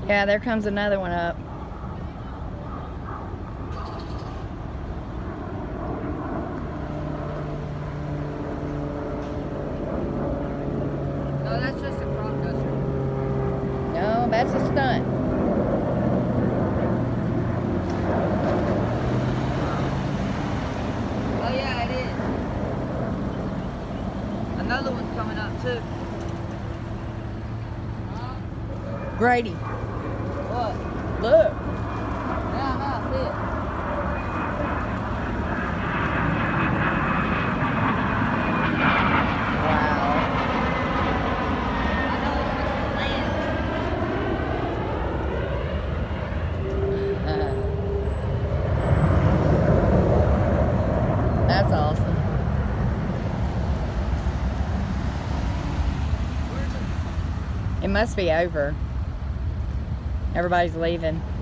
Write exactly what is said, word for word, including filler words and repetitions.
Yeah, there comes another one up. No, that's just a crop duster. No, that's a stunt. Oh yeah, it is. Another one's coming up too. Grady, What? look. Yeah, no, I see it. Wow. I know it's just land. Uh, that's awesome. It must be over. Everybody's leaving.